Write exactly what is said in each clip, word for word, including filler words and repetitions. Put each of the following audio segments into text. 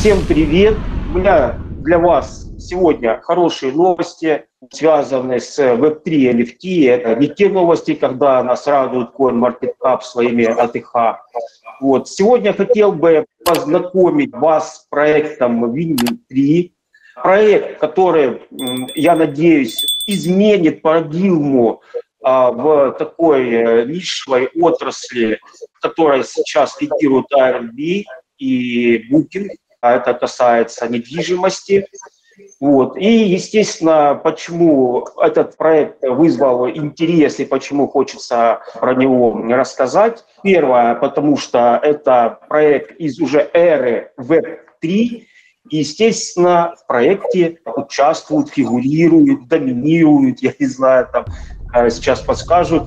Всем привет! У меня для вас сегодня хорошие новости, связанные с веб три эн эф ти. Это не те новости, когда нас радует CoinMarketCap своими эй ти эйч. Вот. Сегодня хотел бы познакомить вас с проектом вин три. Проект, который, я надеюсь, изменит парадигму а, в такой э, нишевой отрасли, в которой сейчас лидирует эй эр би и Booking. Это касается недвижимости. Вот. И, естественно, почему этот проект вызвал интерес и почему хочется про него рассказать. Первое, потому что это проект из уже эры веб три. И, естественно, в проекте участвуют, фигурируют, доминируют, я не знаю, там сейчас подскажут,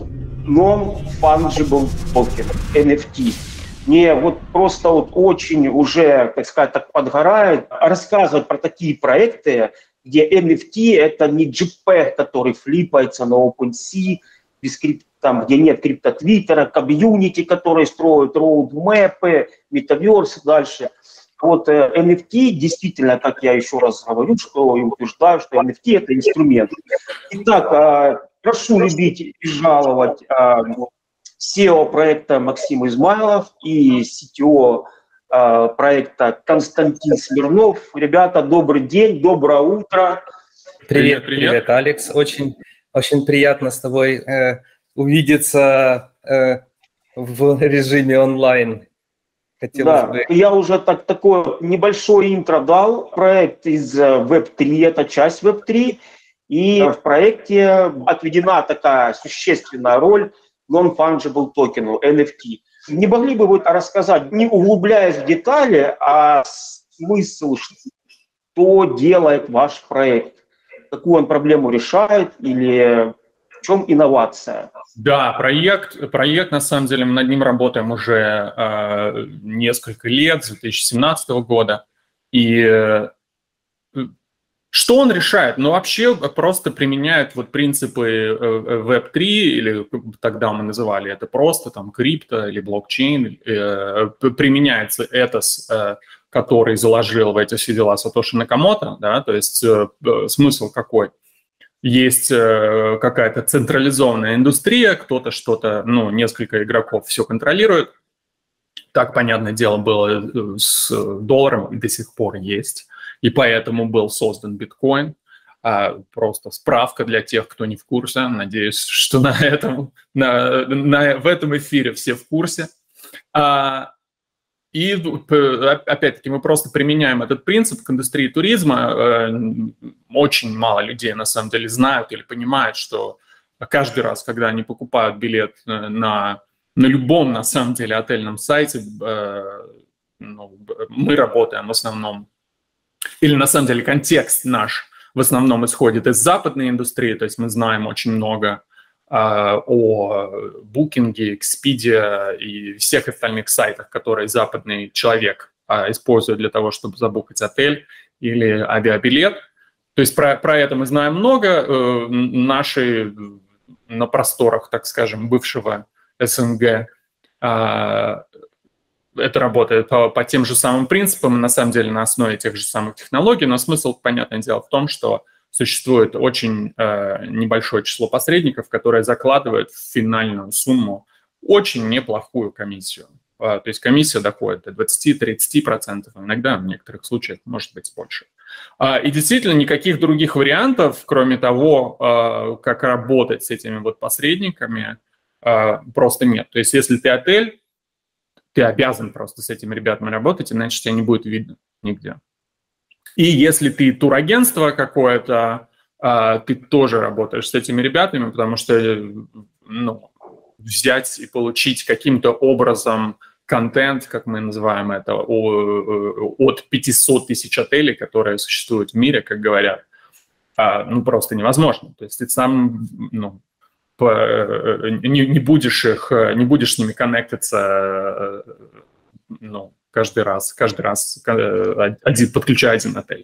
non-fungible token, эн эф ти. Мне вот просто вот очень уже, так сказать, так подгорает рассказывать про такие проекты, где эн эф ти — это не JPEG, который флипается на OpenSea, без крип... там, где нет криптотвиттера, комьюнити, которые строят роудмэпы, метаверсы дальше. Вот эн эф ти действительно, как я еще раз говорю, что и утверждаю, что эн эф ти — это инструмент. Итак, прошу любить и жаловать си и о проекта Максим Измайлов и си ти о проекта Константин Смирнов. Ребята, добрый день, доброе утро. Привет, привет, привет Алекс. Очень, очень приятно с тобой э, увидеться э, в режиме онлайн. Да, бы... я уже так, такое небольшое интро дал. Проект из веб три, это часть веб три. И в проекте отведена такая существенная роль non-fungible токену, эн эф ти. Не могли бы вы рассказать, не углубляясь в детали, а смысл, что делает ваш проект? Какую он проблему решает или в чем инновация? Да, проект, проект, на самом деле, мы над ним работаем уже э, несколько лет, с две тысячи семнадцатого года. И э, что он решает? Ну, вообще просто применяет вот принципы веб три, или тогда мы называли это просто там крипто или блокчейн. Э, применяется этос, э, который заложил в эти все дела Сатоши Накамото, да, то есть э, смысл какой? Есть э, какая-то централизованная индустрия, кто-то что-то, ну, несколько игроков все контролирует. Так, понятное дело, было с долларом и до сих пор есть. И поэтому был создан биткоин. А, просто справка для тех, кто не в курсе. Надеюсь, что на этом, на, на, в этом эфире все в курсе. А, и опять-таки мы просто применяем этот принцип к индустрии туризма. Очень мало людей на самом деле знают или понимают, что каждый раз, когда они покупают билет на, на любом, на самом деле, отельном сайте, ну, мы работаем в основном, или на самом деле контекст наш в основном исходит из западной индустрии, то есть мы знаем очень много э, о Booking, Expedia и всех остальных сайтах, которые западный человек э, использует для того, чтобы забукать отель или авиабилет. То есть про, про это мы знаем много. Э, наши на просторах, так скажем, бывшего эс эн гэ э, это работает по, по тем же самым принципам, на самом деле на основе тех же самых технологий, но смысл, понятное дело, в том, что существует очень э, небольшое число посредников, которые закладывают в финальную сумму очень неплохую комиссию. Э, то есть комиссия доходит до двадцати-тридцати процентов, иногда в некоторых случаях может быть больше. Э, и действительно никаких других вариантов, кроме того, э, как работать с этими вот посредниками, э, просто нет. То есть если ты отель, ты обязан просто с этими ребятами работать, иначе тебя не будет видно нигде. И если ты турагентство какое-то, ты тоже работаешь с этими ребятами, потому что, ну, взять и получить каким-то образом контент, как мы называем это, от пятисот тысяч отелей, которые существуют в мире, как говорят, ну, просто невозможно. То есть ты сам, ну, Не, не будешь их, не будешь с ними коннектиться, ну, каждый раз, каждый раз один, подключая один отель.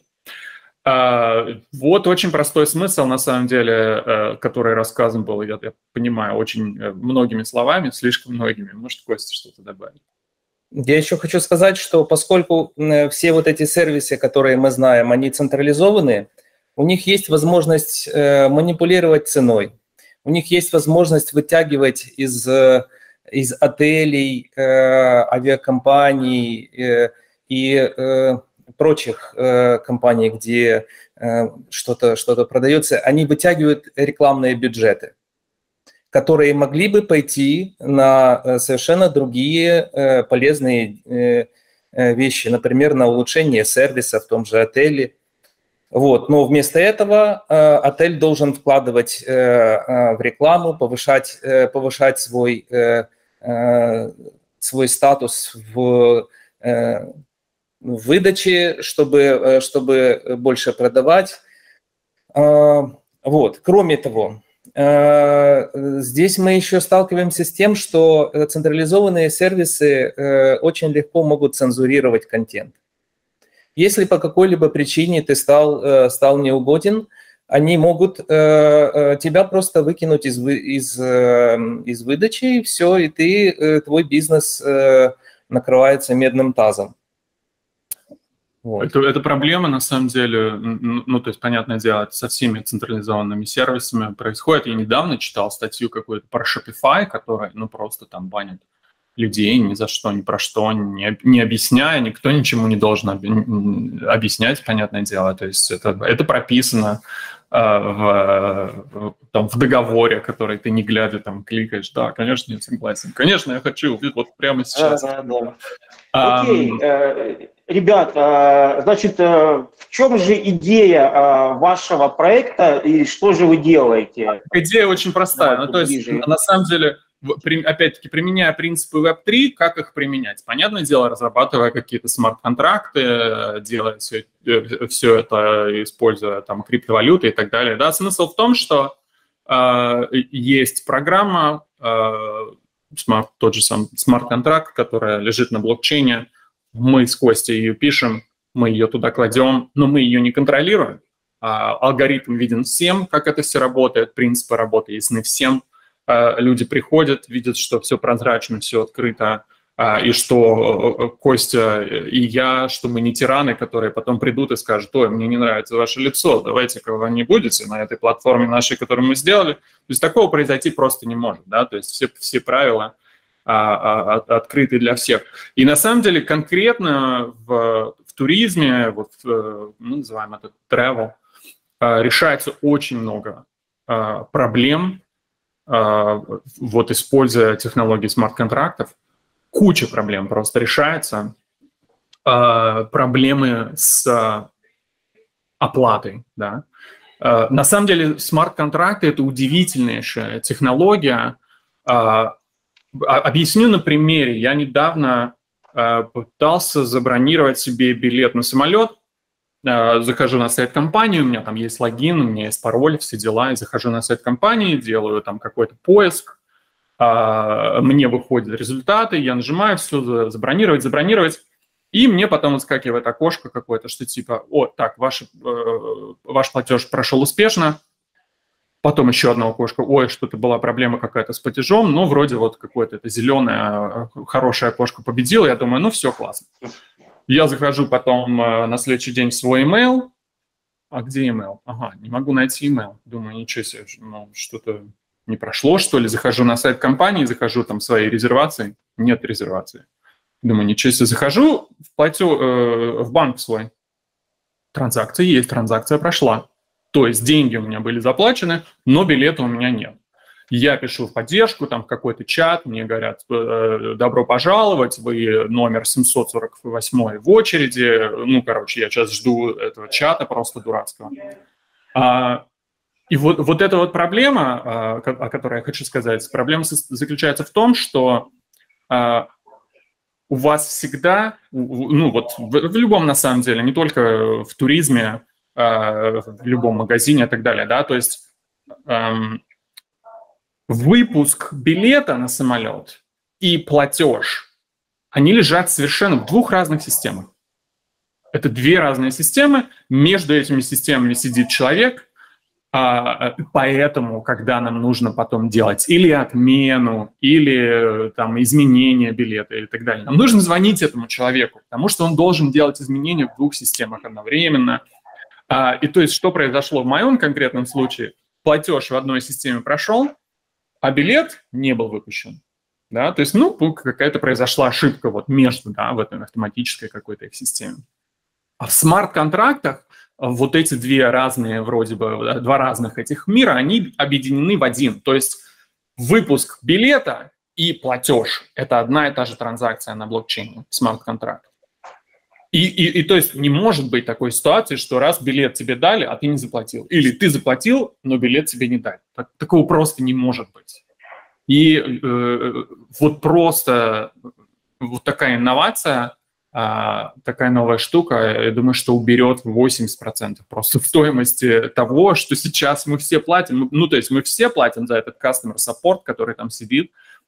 Вот очень простой смысл, на самом деле, который рассказан был, я, я понимаю, очень многими словами, слишком многими. Может, Костя что-то добавить? Я еще хочу сказать, что поскольку все вот эти сервисы, которые мы знаем, они централизованы, у них есть возможность манипулировать ценой, у них есть возможность вытягивать из, из отелей, авиакомпаний и прочих компаний, где что-то что-то продается, они вытягивают рекламные бюджеты, которые могли бы пойти на совершенно другие полезные вещи, например, на улучшение сервиса в том же отеле. Вот. Но вместо этого отель должен вкладывать в рекламу, повышать, повышать свой, свой статус в выдаче, чтобы, чтобы больше продавать. Вот. Кроме того, здесь мы еще сталкиваемся с тем, что централизованные сервисы очень легко могут цензурировать контент. Если по какой-либо причине ты стал, стал неугоден, они могут тебя просто выкинуть из, из, из выдачи, и все, и ты, твой бизнес накрывается медным тазом. Вот. Это, это проблема, на самом деле, ну, то есть, понятное дело, это со всеми централизованными сервисами происходит. Я недавно читал статью какую-то про Shopify, которая, ну, просто там банит людей ни за что, ни про что, не, не объясняя, никто ничему не должен объяснять, понятное дело. То есть это, это прописано э, в, там, в договоре, который ты не глядя там кликаешь. Да, конечно, я согласен. Конечно, я хочу, вот прямо сейчас. Да, да, да. Окей, э, ребят, э, значит, э, в чем же идея э, вашего проекта и что же вы делаете? Идея очень простая. Ну, то есть, на самом деле, опять-таки, применяя принципы веб три, как их применять? Понятное дело, разрабатывая какие-то смарт-контракты, делая все, все это, используя там криптовалюты и так далее. Да? Смысл в том, что э, есть программа, э, Smart, тот же сам смарт-контракт, которая лежит на блокчейне, мы с Костей ее пишем, мы ее туда кладем, но мы ее не контролируем. А, алгоритм виден всем, как это все работает, принципы работы ясны всем. А, люди приходят, видят, что все прозрачно, все открыто, а, и что Костя и я, что мы не тираны, которые потом придут и скажут: ой, мне не нравится ваше лицо, давайте-ка вы не будете на этой платформе нашей, которую мы сделали. То есть такого произойти просто не может, да, то есть все, все правила а, а, открыты для всех. И на самом деле конкретно в, в туризме, вот, ну, называем это travel, решается очень много а, проблем, а, вот используя технологии смарт-контрактов. Куча проблем просто решается. А, проблемы с оплатой, да. На самом деле смарт-контракты – это удивительнейшая технология. Объясню на примере. Я недавно пытался забронировать себе билет на самолет. Захожу на сайт компании, у меня там есть логин, у меня есть пароль, все дела. Я захожу на сайт компании, делаю там какой-то поиск. Мне выходят результаты, я нажимаю все, забронировать, забронировать. И мне потом выскакивает окошко какое-то, что типа: о, так, ваш, э, ваш платеж прошел успешно. Потом еще одно окошко: ой, что-то была проблема какая-то с платежом, но вроде вот какое-то это зеленое хорошее окошко победило. Я думаю, ну все, классно. Я захожу потом э, на следующий день в свой email. А где email? Ага, не могу найти email. Думаю, ничего себе, ну, что-то не прошло, что ли. Захожу на сайт компании, захожу там в свои резервации. Нет резервации. Думаю, ничего себе, захожу, платю э, в банк свой. Транзакция есть, транзакция прошла. То есть деньги у меня были заплачены, но билета у меня нет. Я пишу в поддержку, там в какой-то чат, мне говорят: э, добро пожаловать, вы номер семьсот сорок восемь в очереди. Ну, короче, я сейчас жду этого чата просто дурацкого. А, и вот, вот эта вот проблема, а, о которой я хочу сказать, проблема заключается в том, что а, у вас всегда, ну вот в, в любом на самом деле, не только в туризме, э, в любом магазине и так далее, да, то есть э, выпуск билета на самолет и платеж, они лежат совершенно в двух разных системах. Это две разные системы, между этими системами сидит человек, А, поэтому, когда нам нужно потом делать или отмену, или там изменение билета и так далее, нам нужно звонить этому человеку, потому что он должен делать изменения в двух системах одновременно. А, и то есть, что произошло в моем конкретном случае? Платеж в одной системе прошел, а билет не был выпущен. Да? То есть, ну, какая-то произошла ошибка вот между, да, в этой автоматической какой-то их системе. А в смарт-контрактах вот эти две разные, вроде бы, два разных этих мира, они объединены в один. То есть выпуск билета и платеж – это одна и та же транзакция на блокчейне, смарт-контракт. И, и, и то есть не может быть такой ситуации, что раз билет тебе дали, а ты не заплатил. Или ты заплатил, но билет тебе не дали. Так, такого просто не может быть. И э, вот просто вот такая инновация, А, такая новая штука, я думаю, что уберет восемьдесят процентов просто в стоимости того, что сейчас мы все платим. Ну, то есть мы все платим за этот customer support, который там сидит,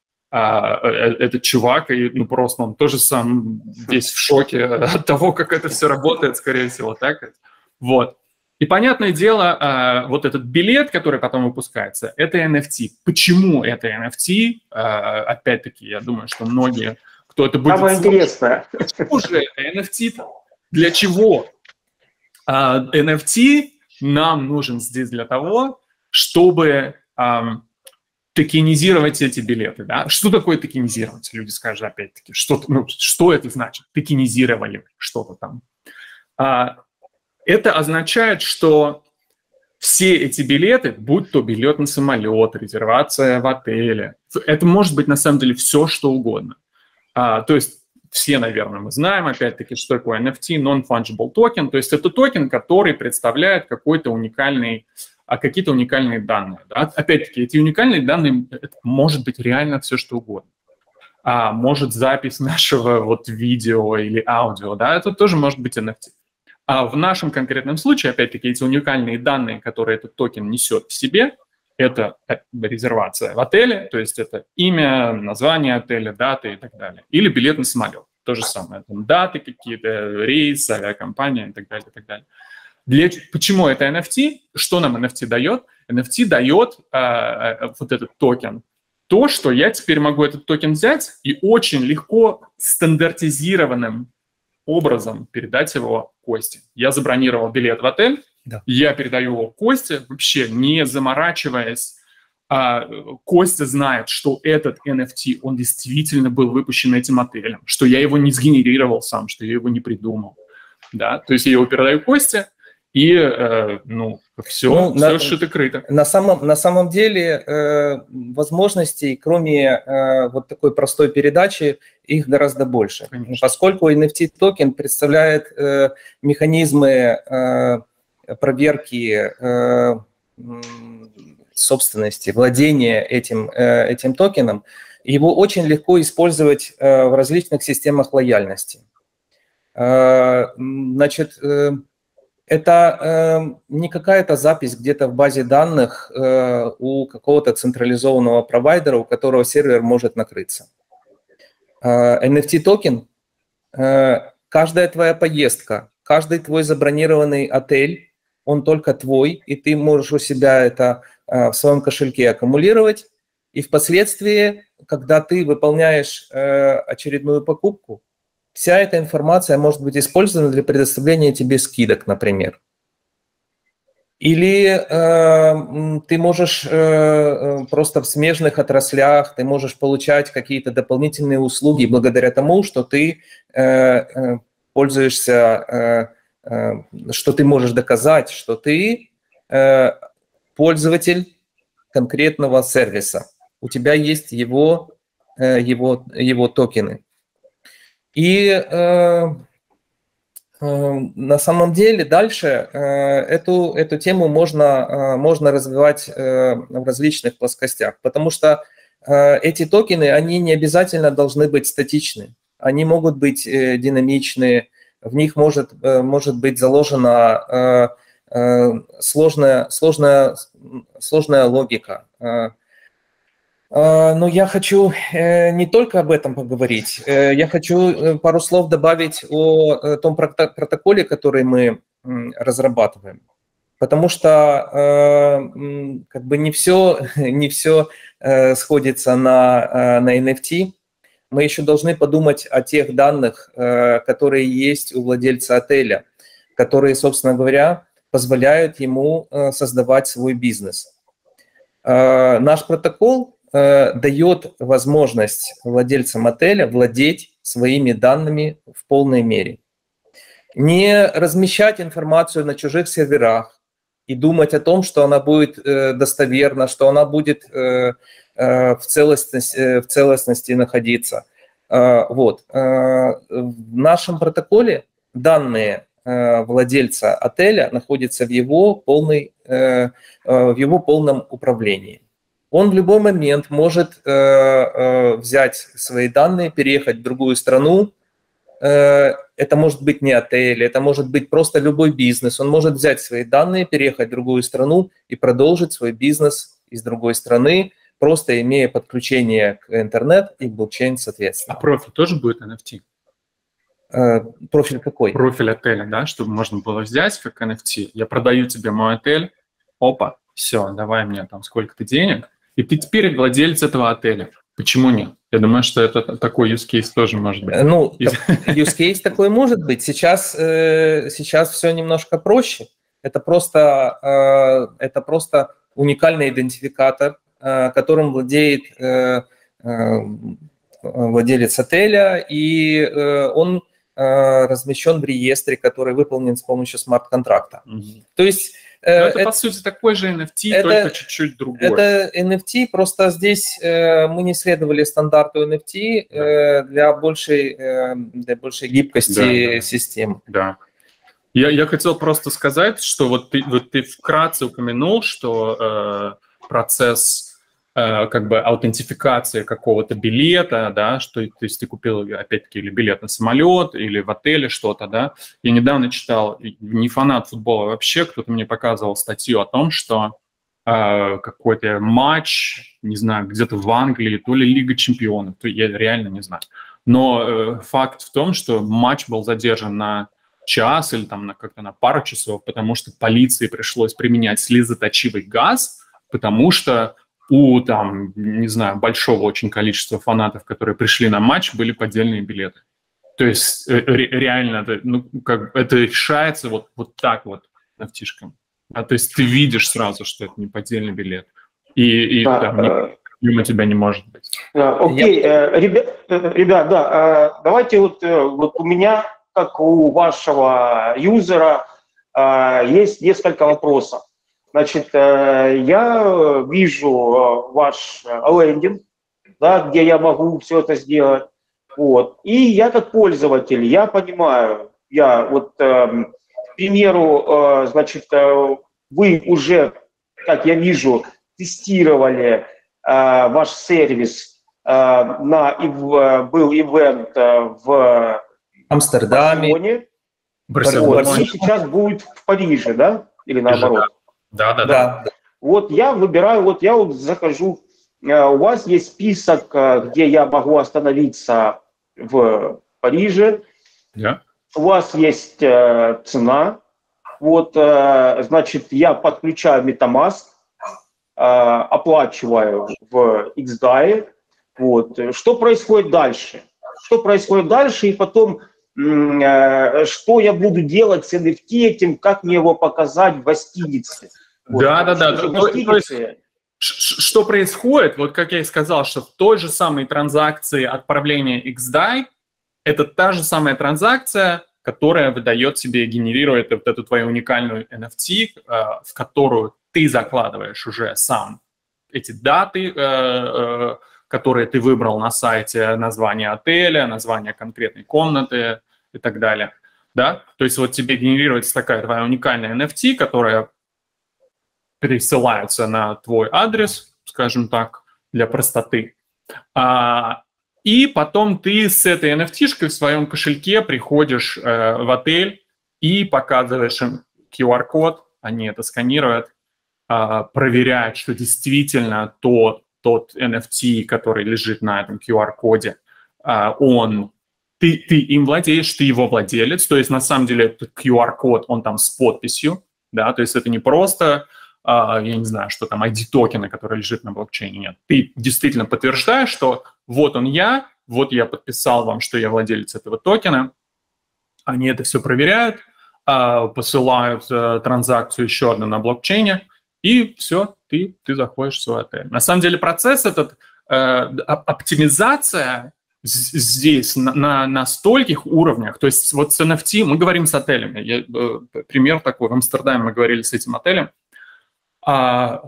а, этот чувак, и ну, просто он тоже сам весь в шоке от того, как это все работает, скорее всего, так? Вот. И, понятное дело, а, вот этот билет, который потом выпускается, это эн эф ти. Почему это эн эф ти? А, опять-таки, я думаю, что многие... Кто это будет Самое интересное. Почему же это эн эф ти? Для чего? Uh, эн эф ти нам нужен здесь для того, чтобы um, токенизировать эти билеты. Да? Что такое токенизировать? Люди скажут опять-таки, что, ну, что это значит? Токенизировали что-то там. Uh, это означает, что все эти билеты, будь то билет на самолет, резервация в отеле, это может быть на самом деле все, что угодно. А, то есть все, наверное, мы знаем, опять-таки, что такое эн эф ти, non-fungible token, то есть это токен, который представляет какой-то уникальный, а, какие-то уникальные данные. Да? Опять-таки, эти уникальные данные, это может быть реально все, что угодно. А, может запись нашего вот видео или аудио, да, это тоже может быть эн эф ти. А в нашем конкретном случае, опять-таки, эти уникальные данные, которые этот токен несет в себе, это резервация в отеле, то есть это имя, название отеля, даты и так далее. Или билет на самолет, то же самое. Там даты какие-то, рейс, авиакомпания и так далее, и так далее. Для, почему это эн эф ти? Что нам эн эф ти дает? эн эф ти дает э, вот этот токен. То, что я теперь могу этот токен взять и очень легко стандартизированным образом передать его Косте. Я забронировал билет в отель, да. Я передаю его Косте, вообще не заморачиваясь. А, Костя знает, что этот эн эф ти, он действительно был выпущен этим отелем, что я его не сгенерировал сам, что я его не придумал. Да? То есть я его передаю Косте, и э, ну, все, ну, все на, шито-крыто. На самом, на самом деле э, возможностей, кроме э, вот такой простой передачи, их гораздо больше. Конечно. Поскольку эн эф ти-токен представляет э, механизмы э, проверки э, собственности, владения этим, э, этим токеном, его очень легко использовать э, в различных системах лояльности. Э, значит, э, это э, не какая-то запись где-то в базе данных э, у какого-то централизованного провайдера, у которого сервер может накрыться. Э, эн эф ти-токен, э, каждая твоя поездка, каждый твой забронированный отель, он только твой, и ты можешь у себя это э, в своем кошельке аккумулировать. И впоследствии, когда ты выполняешь э, очередную покупку, вся эта информация может быть использована для предоставления тебе скидок, например. Или э, ты можешь э, просто в смежных отраслях, ты можешь получать какие-то дополнительные услуги благодаря тому, что ты э, э, пользуешься... Э, что ты можешь доказать, что ты э, пользователь конкретного сервиса. У тебя есть его, э, его, его токены. И э, э, на самом деле дальше э, эту, эту тему можно, э, можно развивать э, в различных плоскостях, потому что э, эти токены, они не обязательно должны быть статичны. Они могут быть э, динамичны. В них может, может быть заложена э, сложная, сложная, сложная логика. Э, но я хочу э, не только об этом поговорить. Э, я хочу пару слов добавить о том протоколе, который мы разрабатываем. потому что э, как бы не все, не все э, сходится на, э, на эн эф ти. Мы еще должны подумать о тех данных, э, которые есть у владельца отеля, которые, собственно говоря, позволяют ему э, создавать свой бизнес. Э, наш протокол э, дает возможность владельцам отеля владеть своими данными в полной мере. Не размещать информацию на чужих серверах и думать о том, что она будет э, достоверна, что она будет э, э, в целостности, э, в целостности находиться. Э, вот. Э, в нашем протоколе данные э, владельца отеля находятся в его, полной, э, э, в его полном управлении. Он в любой момент может э, э, взять свои данные, переехать в другую страну. Это может быть не отель, это может быть просто любой бизнес. Он может взять свои данные, переехать в другую страну и продолжить свой бизнес из другой страны, просто имея подключение к интернет и блокчейн соответственно. А профиль тоже будет эн эф ти? Профиль какой? Профиль отеля, да, чтобы можно было взять как эн эф ти. Я продаю тебе мой отель, опа, все, давай мне там сколько-то денег, и ты теперь владелец этого отеля. Почему нет? Я думаю, что это такой use case тоже может быть. Ну, use case такой может быть. Сейчас, э, сейчас все немножко проще. Это просто, э, это просто уникальный идентификатор, э, которым владеет э, э, владелец отеля, и э, он э, размещен в реестре, который выполнен с помощью смарт-контракта. Mm-hmm. То есть это, это, по сути, такой же эн эф ти, это, только чуть-чуть другой. Это эн эф ти, просто здесь э, мы не следовали стандарту эн эф ти э, для, большей, э, для большей гибкости да, системы. Да. Я, я хотел просто сказать, что вот ты, вот ты вкратце упомянул, что э, процесс э, как бы аутентификации какого-то билета, да, что то есть ты купил, опять-таки, или билет на самолет, или в отеле что-то, да. Я недавно читал, не фанат футбола вообще, кто-то мне показывал статью о том, что э, какой-то матч, не знаю, где-то в Англии, то ли Лига чемпионов, то я реально не знаю. Но э, факт в том, что матч был задержан на час или там на, как-то на пару часов, потому что полиции пришлось применять слезоточивый газ, потому что у, там, не знаю, большого очень количества фанатов, которые пришли на матч, были поддельные билеты. То есть ре- реально это, ну, как, это решается вот, вот так вот нафтишком. А, то есть ты видишь сразу, что это не поддельный билет. И, и да, там ни, у тебя не может быть. Окей, Я... ребят, ребят, да, давайте вот, вот у меня, как у вашего юзера, есть несколько вопросов. Значит, я вижу ваш лендинг, да, где я могу все это сделать. Вот. И я как пользователь, я понимаю, я вот, к примеру, значит, вы уже, как я вижу, тестировали ваш сервис, на, был ивент в Амстердаме, Барселоне, вот, и сейчас будет в Париже, да, или наоборот? Да, да, да. да. Вот я выбираю, вот я вот захожу, у вас есть список, где я могу остановиться в Париже. Yeah. У вас есть э, цена. Вот, э, значит, я подключаю MetaMask, э, оплачиваю в икс дай. Вот. Что происходит дальше? Что происходит дальше? И потом, э, что я буду делать с эн эф ти этим, как мне его показать в гостинице? Вот. Да, да, да. То, то есть, что происходит? Вот как я и сказал, что в той же самой транзакции отправления икс дай это та же самая транзакция, которая выдает тебе, генерирует вот эту твою уникальную эн эф ти, в которую ты закладываешь уже сам эти даты, которые ты выбрал на сайте, название отеля, название конкретной комнаты и так далее. Да? То есть вот тебе генерируется такая твоя уникальная эн эф ти, которая пересылается на твой адрес, скажем так, для простоты. А, и потом ты с этой эн эф ти-шкой в своем кошельке приходишь э, в отель и показываешь им ку ар-код, они это сканируют, э, проверяют, что действительно тот, тот эн эф ти, который лежит на этом ку ар-коде, э, он, ты, ты им владеешь, ты его владелец, то есть на самом деле этот ку ар-код, он там с подписью, да, то есть это не просто, я не знаю, что там ай ди-токена, который лежит на блокчейне, нет. Ты действительно подтверждаешь, что вот он я, вот я подписал вам, что я владелец этого токена, они это все проверяют, посылают транзакцию еще одну на блокчейне, и все, ты, ты заходишь в свой отель. На самом деле процесс этот, оптимизация здесь на, на, на стольких уровнях, то есть вот с эн эф ти мы говорим с отелями, я, пример такой, в Амстердаме мы говорили с этим отелем, а,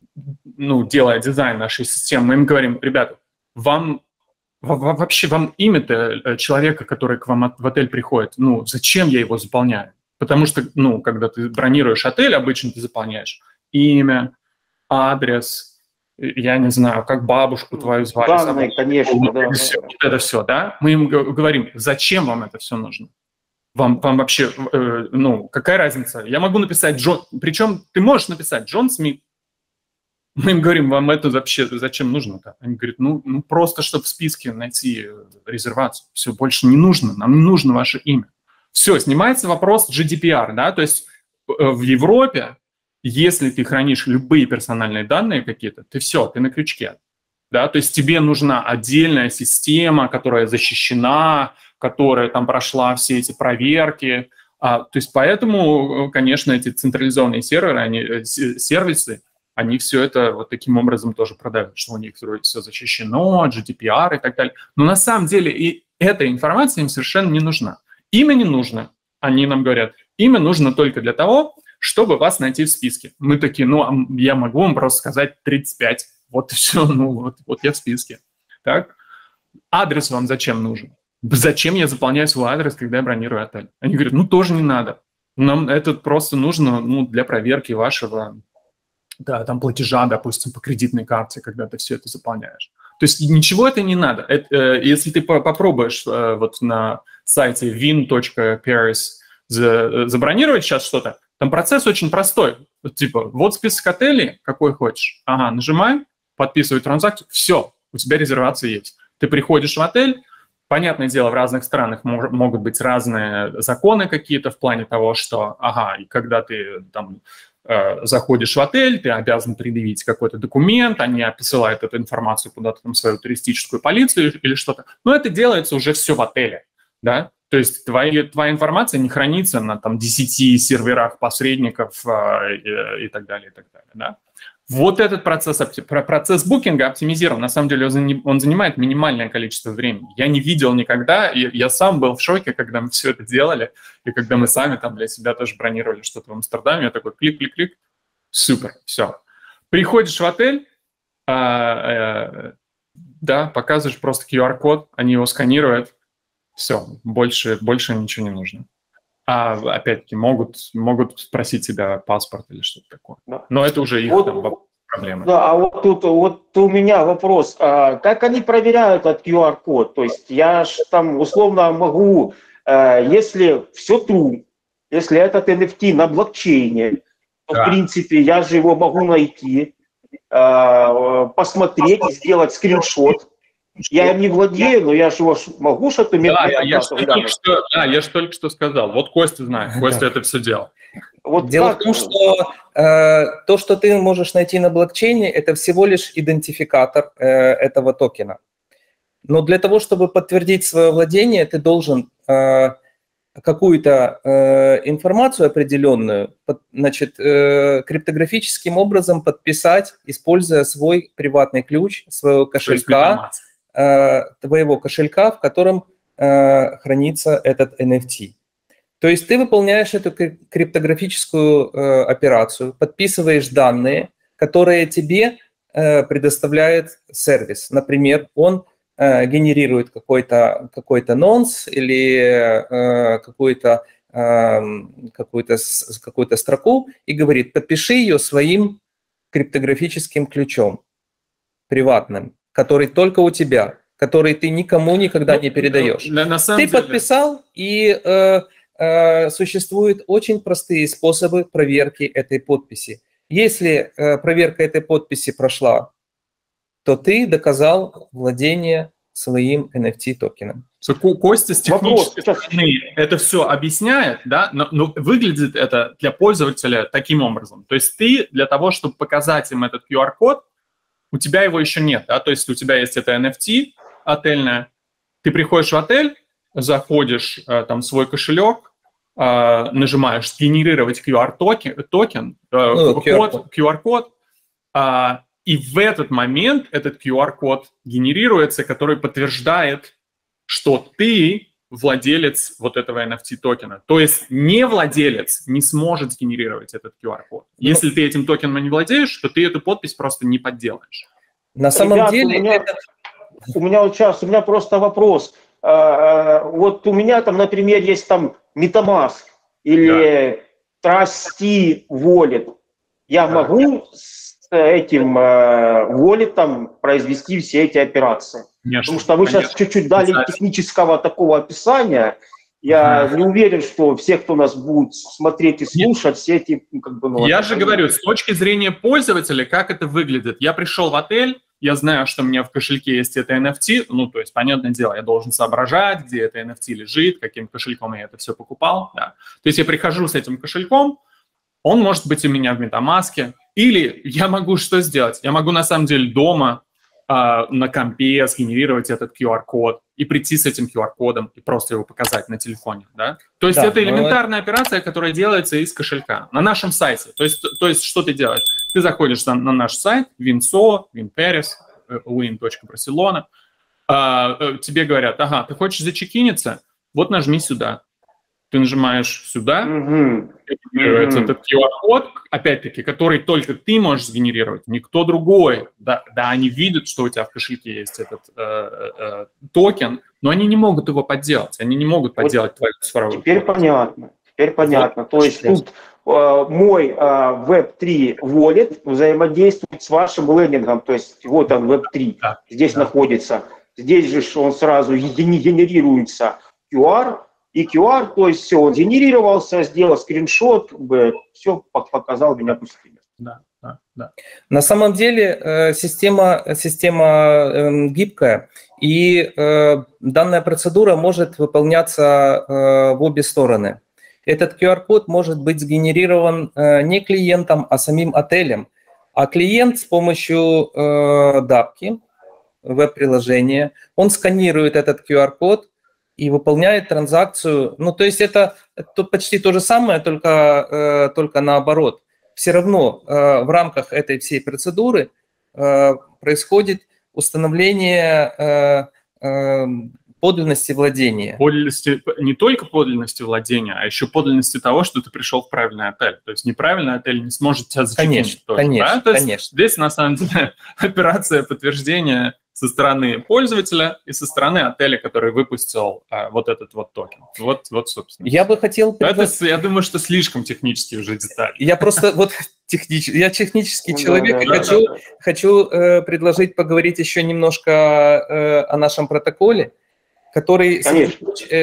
ну, делая дизайн нашей системы, мы им говорим, ребята, вам вообще, вам имя-то человека, который к вам в отель приходит, ну, зачем я его заполняю? Потому что, ну, когда ты бронируешь отель, обычно ты заполняешь имя, адрес, я не знаю, как бабушку твою звали. Данные, конечно, да. Все, вот это все, да? Мы им говорим, зачем вам это все нужно? Вам, вам вообще, э, ну, какая разница? Я могу написать Джон, причем ты можешь написать Джон Смит. Мы им говорим, вам это вообще зачем нужно-то? Они говорят, ну, ну просто, чтобы в списке найти резервацию. Все, больше не нужно, нам не нужно ваше имя. Все, снимается вопрос джи ди пи ар, да, то есть в Европе, если ты хранишь любые персональные данные какие-то, ты все, ты на крючке, да, то есть тебе нужна отдельная система, которая защищена, которая там прошла все эти проверки, а, то есть поэтому, конечно, эти централизованные серверы, они, сервисы, они все это вот таким образом тоже продают, что у них все защищено, джи ди пи ар и так далее. Но на самом деле и эта информация им совершенно не нужна. Имя не нужно, они нам говорят, имя нужно только для того, чтобы вас найти в списке. Мы такие, ну, я могу вам просто сказать тридцать пять, вот и все, ну, вот, вот я в списке. Так? Адрес вам зачем нужен? Зачем я заполняю свой адрес, когда я бронирую отель? Они говорят, ну, тоже не надо. Нам это просто нужно, ну, для проверки вашего, да, там, платежа, допустим, по кредитной карте, когда ты все это заполняешь. То есть ничего это не надо. Это, э, если ты попробуешь э, вот на сайте вин точка paris забронировать сейчас что-то, там процесс очень простой. Вот, типа, вот список отелей, какой хочешь. Ага, нажимай, подписывай транзакцию, все, у тебя резервация есть. Ты приходишь в отель, понятное дело, в разных странах мож, могут быть разные законы какие-то в плане того, что, ага, и когда ты там э, заходишь в отель, ты обязан предъявить какой-то документ, они посылают эту информацию куда-то там в свою туристическую полицию или что-то. Но это делается уже все в отеле, да? То есть твоя, твоя информация не хранится на там десяти серверах посредников э, и, и так далее, и так далее, да? Вот этот процесс, процесс букинга оптимизирован. На самом деле он занимает минимальное количество времени. Я не видел никогда, и я сам был в шоке, когда мы все это делали, и когда мы сами там для себя тоже бронировали что-то в Амстердаме. Я такой клик-клик-клик, супер, все. Приходишь в отель, а, а, да, показываешь просто ку ар код, они его сканируют, все, больше, больше ничего не нужно. А опять-таки могут, могут спросить тебя паспорт или что-то такое. Да. Но это уже их вот, там, проблемы. Да, а вот тут вот у меня вопрос. А как они проверяют этот ку ар код? То есть я ж там условно могу, если все true, если этот эн эф ти на блокчейне, то да. В принципе я же его могу найти, посмотреть и сделать скриншот. Я им не владею, но я же его могу что-то... Да, я, я, только что, да, я же только что сказал. Вот Костя знает, Костя это все делал. Вот Дело как? в том, что э, то, что ты можешь найти на блокчейне, это всего лишь идентификатор э, этого токена. Но для того, чтобы подтвердить свое владение, ты должен э, какую-то э, информацию определенную, под, значит, э, криптографическим образом подписать, используя свой приватный ключ, своего кошелька, э, твоего кошелька, в котором э, хранится этот эн эф ти. То есть ты выполняешь эту криптографическую э, операцию, подписываешь данные, которые тебе э, предоставляет сервис. Например, он э, генерирует какой-то какой-то нонс или э, какую-то э, какую-то какую-то строку и говорит, подпиши ее своим криптографическим ключом приватным, который только у тебя, который ты никому никогда не передаешь. На, на самом ты деле... подписал и... Э, существуют очень простые способы проверки этой подписи. Если э, проверка этой подписи прошла, то ты доказал владение своим эн эф ти токеном. Что Костя с технической стороны это все объясняет, да, но, но выглядит это для пользователя таким образом. То есть ты для того, чтобы показать им этот ку ар-код, у тебя его еще нет, да, то есть у тебя есть это эн эф ти отельное, ты приходишь в отель, заходишь там в свой кошелек, нажимаешь «Сгенерировать ку ар-токен», токен, ну, код, ку ар-код, и в этот момент этот ку ар-код генерируется, который подтверждает, что ты владелец вот этого эн эф ти токена. То есть не владелец не сможет сгенерировать этот ку ар-код. Если ну, ты этим токеном не владеешь, то ты эту подпись просто не подделаешь. На самом Ребята, деле... У меня, это... у меня вот сейчас, у меня просто вопрос. А, вот у меня там, например, есть там MetaMask или да. Trusty Wallet. Я да. могу с этим wallet'ом произвести все эти операции? Конечно, Потому что вы конечно. сейчас чуть-чуть дали технического такого описания. Я ага. не уверен, что все, кто нас будет смотреть и слушать, Нет. все эти... Как бы, ну, я же говорю, с точки зрения пользователя, как это выглядит. Я пришел в отель, я знаю, что у меня в кошельке есть это эн эф ти, ну, то есть, понятное дело, я должен соображать, где это эн эф ти лежит, каким кошельком я это все покупал. Да. То есть я прихожу с этим кошельком, он может быть у меня в MetaMask, или я могу что сделать? Я могу, на самом деле, дома на компе сгенерировать этот ку ар-код и прийти с этим ку ар-кодом и просто его показать на телефоне, да? То есть да, это элементарная но... операция, которая делается из кошелька на нашем сайте. То есть, то есть что ты делаешь? Ты заходишь на, на наш сайт Winso, WinParis, win точка barcelona, а, тебе говорят, ага, ты хочешь зачекиниться? Вот нажми сюда. Ты нажимаешь сюда, mm-hmm. генерируется mm-hmm. этот ку ар-код, опять-таки, который только ты можешь сгенерировать, никто другой. Да, да, они видят, что у тебя в кошельке есть этот э, э, токен, но они не могут его подделать, они не могут подделать вот твою цифровую. Теперь код. понятно, теперь понятно. Вот. То есть тут э, мой э, веб три wallet взаимодействует с вашим лендингом, то есть вот он веб три, да. здесь да. находится. Здесь же он сразу генерируется ку ар, и ку ар, то есть все, он генерировался, сделал скриншот, все показал, меня пустили. Да, да, да. На самом деле система, система гибкая, и данная процедура может выполняться в обе стороны. Этот ку ар-код может быть сгенерирован не клиентом, а самим отелем. А клиент с помощью дапки, веб-приложения, он сканирует этот ку ар-код, и выполняет транзакцию. Ну, то есть это, это почти то же самое, только, э, только наоборот. Все равно э, в рамках этой всей процедуры э, происходит установление э, э, подлинности владения. Подлинности, не только подлинности владения, а еще подлинности того, что ты пришел в правильный отель. То есть неправильный отель не сможет тебя зачекинить. Конечно, тоже, конечно, да? То есть конечно. Здесь, на самом деле, операция подтверждения со стороны пользователя и со стороны отеля, который выпустил а, вот этот вот токен. Вот, вот собственно. Я бы хотел... Это, я думаю, что слишком технические уже детали. Я просто вот технич... я технический человек, и хочу, хочу э, предложить поговорить еще немножко э, о нашем протоколе, который среди,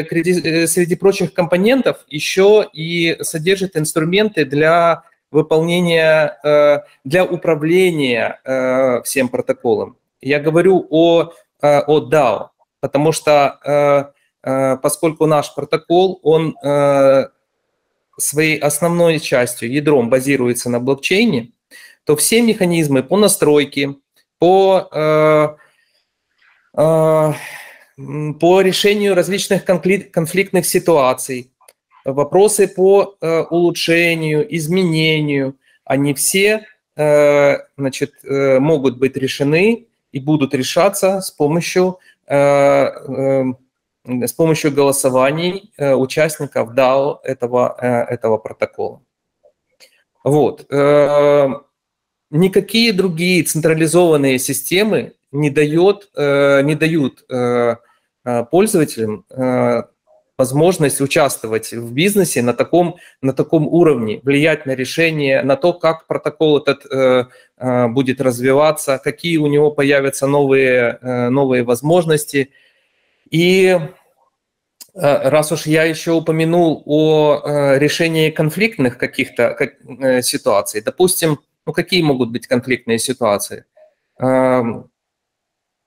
э, среди прочих компонентов еще и содержит инструменты для выполнения, э, для управления э, всем протоколом. Я говорю о, о дао, потому что поскольку наш протокол, он своей основной частью, ядром базируется на блокчейне, то все механизмы по настройке, по, по решению различных конфликтных ситуаций, вопросы по улучшению, изменению, они все, значит, могут быть решены и будут решаться с помощью, э, э, с помощью голосований э, участников дао этого, э, этого протокола. Вот. Э, никакие другие централизованные системы не, дает, э, не дают э, пользователям э, возможность участвовать в бизнесе на таком, на таком уровне, влиять на решение, на то, как протокол этот э, э, будет развиваться, какие у него появятся новые, э, новые возможности. И э, раз уж я еще упомянул о э, решении конфликтных каких-то как, э, ситуаций, допустим, ну какие могут быть конфликтные ситуации? Э,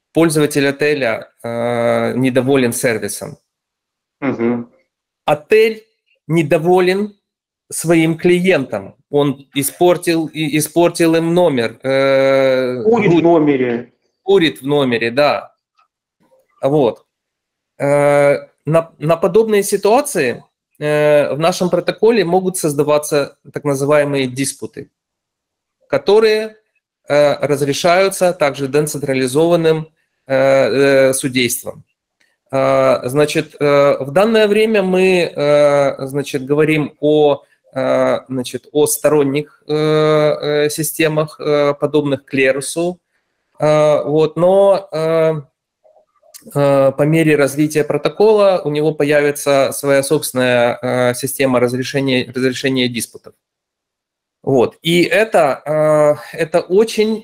пользователь отеля э, недоволен сервисом. Угу. Отель недоволен своим клиентам. Он испортил, испортил им номер. Э, курит в номере. Курит в номере, да. Вот. Э, на, на подобные ситуации э, в нашем протоколе могут создаваться так называемые диспуты, которые э, разрешаются также децентрализованным э, э, судейством. Э, значит, э, в данное время мы э, значит, говорим о, э, значит, о сторонних э, э, системах, э, подобных клерусу, э, вот, но э, э, по мере развития протокола у него появится своя собственная э, система разрешения, разрешения диспутов. Вот. И это, это очень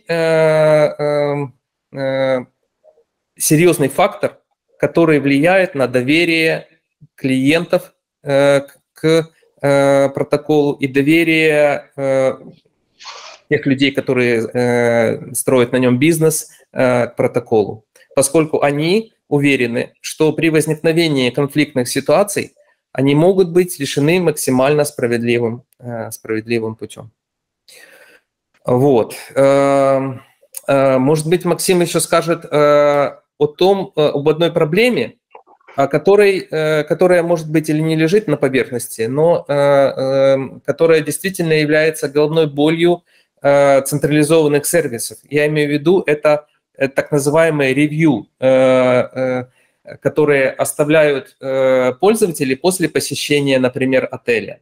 серьезный фактор, который влияет на доверие клиентов к протоколу и доверие тех людей, которые строят на нем бизнес, к протоколу, поскольку они уверены, что при возникновении конфликтных ситуаций они могут быть решены максимально справедливым, справедливым путем. Вот. Может быть, Максим еще скажет о том, об одной проблеме, которой, которая, может быть, или не лежит на поверхности, но которая действительно является головной болью централизованных сервисов. Я имею в виду, это так называемое ревью, которые оставляют э, пользователи после посещения, например, отеля.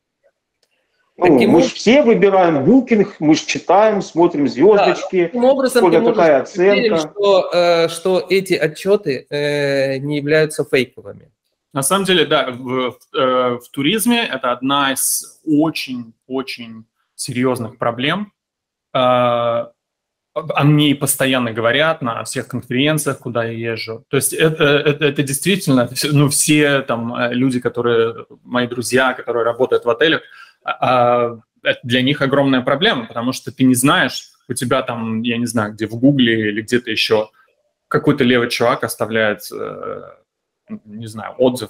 Ну, Таким мы же все выбираем Booking, мы же читаем, смотрим звездочки, да, таким образом сколько какая оценка. Что, э, что эти отчеты э, не являются фейковыми. На самом деле, да, в, в, э, в туризме это одна из очень-очень серьезных проблем. Э, О ней постоянно говорят на всех конференциях, куда я езжу. То есть это, это, это действительно, ну, все там люди, которые, мои друзья, которые работают в отелях, это для них огромная проблема, потому что ты не знаешь, у тебя там, я не знаю, где в Гугле или где-то еще какой-то левый чувак оставляет, не знаю, отзыв,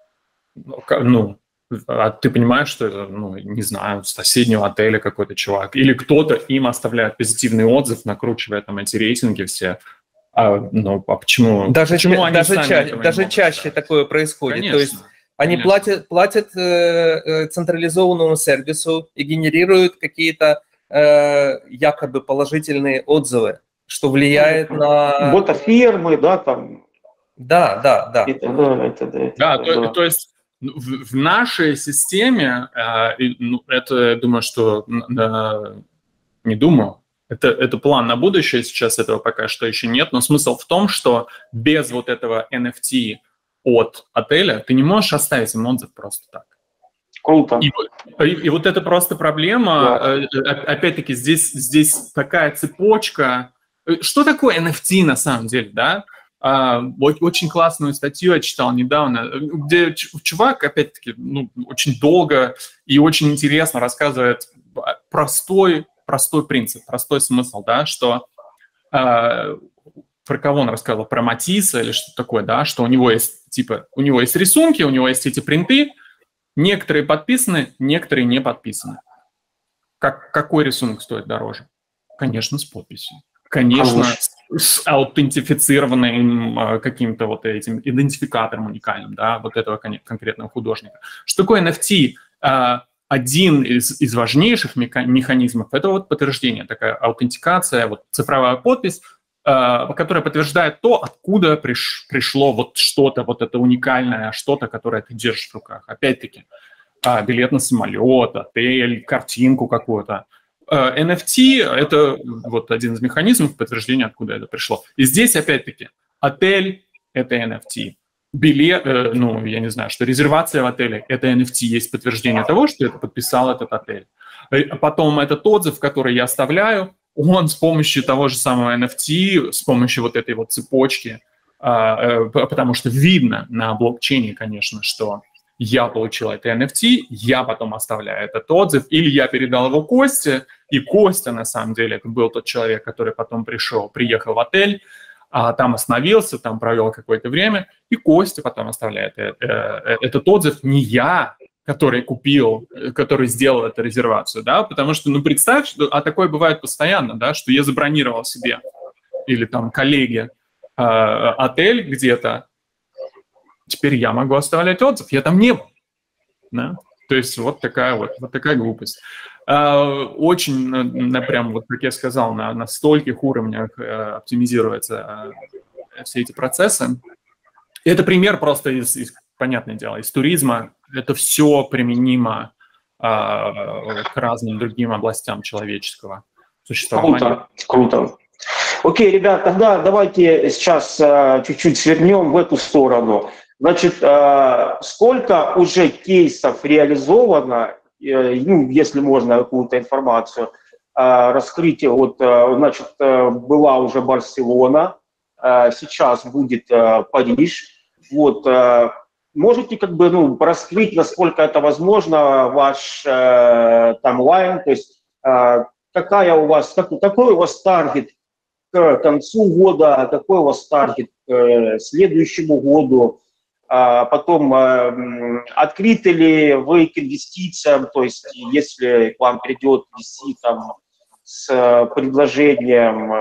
ну, а ты понимаешь, что это, ну, не знаю, с соседнего отеля какой-то чувак. Или кто-то им оставляет позитивный отзыв, накручивая там эти рейтинги все. А, ну, а почему? Даже, почему они даже, ча этого даже чаще ставить? такое происходит. Конечно, То есть они конечно. платят, платят э, централизованному сервису и генерируют какие-то э, якобы положительные отзывы, что влияет ну, на... Ботафермы, да, там. Да, да, да. Это, да, это, да, это, да, да, то, да. то есть в, в нашей системе, э, ну, это, думаю, что э, не думаю, это, это план на будущее, сейчас этого пока что еще нет, но смысл в том, что без вот этого эн эф ти от отеля ты не можешь оставить им отзыв просто так. Круто. И, и, и вот это просто проблема, Да. опять-таки, здесь, здесь такая цепочка. Что такое эн эф ти на самом деле, да? Очень классную статью я читал недавно, где чувак, опять-таки, ну, очень долго и очень интересно рассказывает простой, простой принцип, простой смысл, да, что э, про кого он рассказывал, про Матисса или что-то такое, да, что у него есть, типа, у него есть рисунки, у него есть эти принты, некоторые подписаны, некоторые не подписаны. Как, какой рисунок стоит дороже? Конечно, с подписью. Конечно, с, с аутентифицированным каким-то вот этим идентификатором уникальным, да, вот этого кон- конкретного художника. Что такое эн эф ти? Один из, из важнейших механизмов – это вот подтверждение, такая аутентикация, вот цифровая подпись, которая подтверждает то, откуда приш, пришло вот что-то, вот это уникальное что-то, которое ты держишь в руках. Опять-таки, билет на самолет, отель, картинку какую-то. эн эф ти – это вот один из механизмов подтверждения, откуда это пришло. И здесь, опять-таки, отель – это эн эф ти. Билет, э, ну, я не знаю, что резервация в отеле – это эн эф ти, есть подтверждение того, что это подписал этот отель. А потом этот отзыв, который я оставляю, он с помощью того же самого эн эф ти, с помощью вот этой вот цепочки, э, э, потому что видно на блокчейне, конечно, что я получил это эн эф ти, я потом оставляю этот отзыв, или я передал его Косте, и Костя, на самом деле, это был тот человек, который потом пришел, приехал в отель, а там остановился, там провел какое-то время, и Костя потом оставляет этот отзыв. Не я, который купил, который сделал эту резервацию, да, потому что, ну, представь, что, а такое бывает постоянно, да, что я забронировал себе или там коллеге э, отель где-то, теперь я могу оставлять отзыв, я там не был, да, то есть вот такая вот, вот такая глупость. Э, очень, на, прям, вот как я сказал, на, на стольких уровнях э, оптимизируются э, все эти процессы. Это пример просто из, из, понятное дело, из туризма. Это все применимо э, к разным другим областям человеческого существования. Круто, круто. Окей, ребят, тогда давайте сейчас э, чуть-чуть свернем в эту сторону. Значит, э, сколько уже кейсов реализовано, э, ну, если можно какую-то информацию э, раскрыть, вот, э, значит, э, была уже Барселона, э, сейчас будет э, Париж, вот, э, можете как бы, ну, раскрыть, насколько это возможно, ваш э, таймлайн, то есть э, какая у вас, какой, какой у вас таргет к концу года, какой у вас таргет к следующему году, а потом э, открыты ли вы к инвестициям, то есть если к вам придет ви си там, с предложением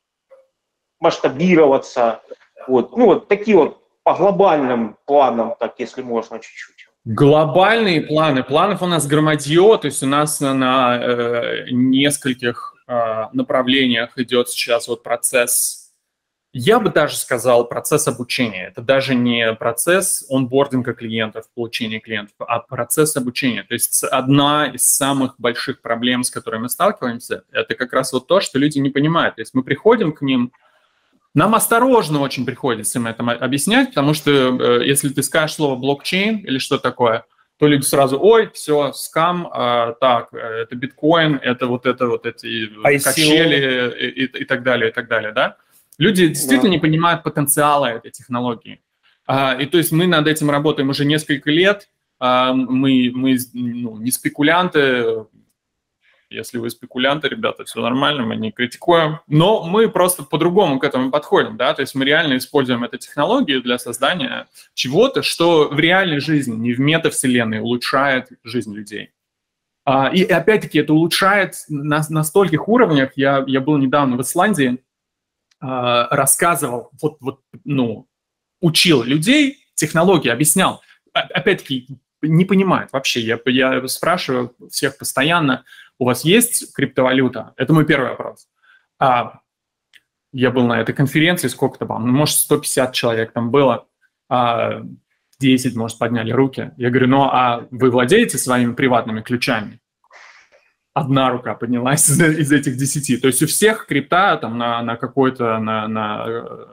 масштабироваться, вот, ну вот такие вот по глобальным планам, так если можно чуть-чуть. Глобальные планы. Планов у нас громадье, то есть у нас на, на э, нескольких э, направлениях идет сейчас вот процесс, я бы даже сказал, процесс обучения. Это даже не процесс онбординга клиентов, получения клиентов, а процесс обучения. То есть одна из самых больших проблем, с которой мы сталкиваемся, это как раз вот то, что люди не понимают. То есть мы приходим к ним, нам осторожно очень приходится им это объяснять, потому что э, если ты скажешь слово блокчейн или что такое, то люди сразу, ой, все, скам, э, так, это биткоин, это вот это вот эти качели и, и, и так далее, и так далее, да? Люди действительно да. не понимают потенциала этой технологии. А, и то есть мы над этим работаем уже несколько лет, а, мы, мы ну, не спекулянты. Если вы спекулянты, ребята, все нормально, мы не критикуем. Но мы просто по-другому к этому подходим, да, то есть мы реально используем эту технологию для создания чего-то, что в реальной жизни, не в метавселенной, улучшает жизнь людей. А, и опять-таки это улучшает на, на стольких уровнях. Я, я был недавно в Исландии, а, рассказывал, вот, вот, ну, учил людей технологии, объяснял. Опять-таки не понимают вообще. Я, я спрашиваю всех постоянно, у вас есть криптовалюта? Это мой первый вопрос. А, я был на этой конференции, сколько-то там, ну, может, сто пятьдесят человек там было, а, десять, может, подняли руки. Я говорю, ну, а вы владеете своими приватными ключами? Одна рука поднялась из, из этих десяти. То есть у всех крипта там на, на какой-то, на... на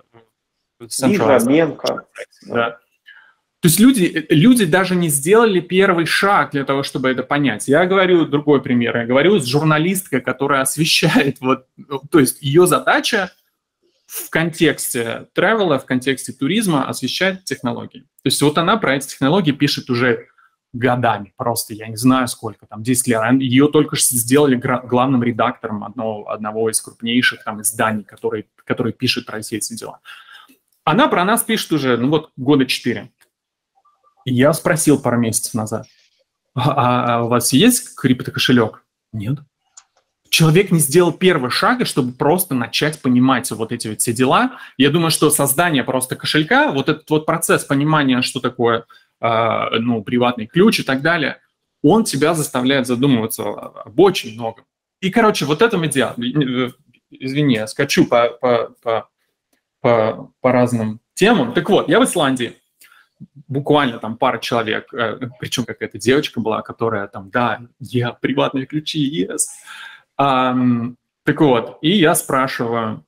Биржа, да. То есть люди, люди даже не сделали первый шаг для того, чтобы это понять. Я говорю другой пример. Я говорю с журналисткой, которая освещает, вот, то есть ее задача в контексте тревела, в контексте туризма освещать технологии. То есть вот она про эти технологии пишет уже годами, просто я не знаю сколько, там десять лет. Ее только что сделали главным редактором одного, одного из крупнейших там изданий, которые, которые пишут про все эти дела. Она про нас пишет уже, ну вот, года четыре. И я спросил пару месяцев назад, а, а у вас есть криптокошелек? Нет. Человек не сделал первого шага, чтобы просто начать понимать вот эти вот все дела. Я думаю, что создание просто кошелька, вот этот вот процесс понимания, что такое э, ну, приватный ключ и так далее, он тебя заставляет задумываться об очень многом. И, короче, вот это медиа. Извини, я скачу по, по, по, по, по разным темам. Так вот, я в Исландии. Буквально там пара человек, э, причем какая-то девочка была, которая там, да, я приватные ключи, yes. Um, так вот, и я спрашиваю,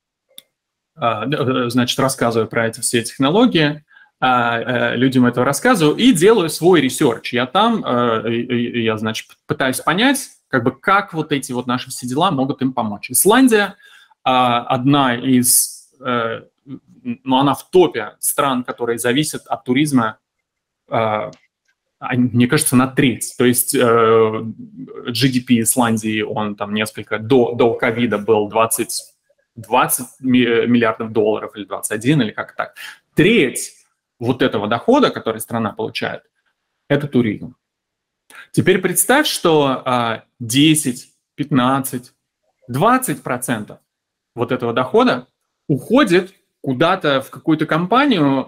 uh, значит, рассказываю про эти все технологии, uh, uh, людям это рассказываю и делаю свой ресерч. Я там, uh, и, и, я, значит, пытаюсь понять, как бы, как вот эти вот наши все дела могут им помочь. Исландия uh, одна из... Uh, но она в топе стран, которые зависят от туризма, э, мне кажется, на треть. То есть э, джи ди пи Исландии, он там несколько, до, до ковида был двадцать двадцать миллиардов долларов или двадцать один, или как так. Треть вот этого дохода, который страна получает, это туризм. Теперь представь, что десять, пятнадцать, двадцать процентов вот этого дохода уходит куда-то в какую-то компанию,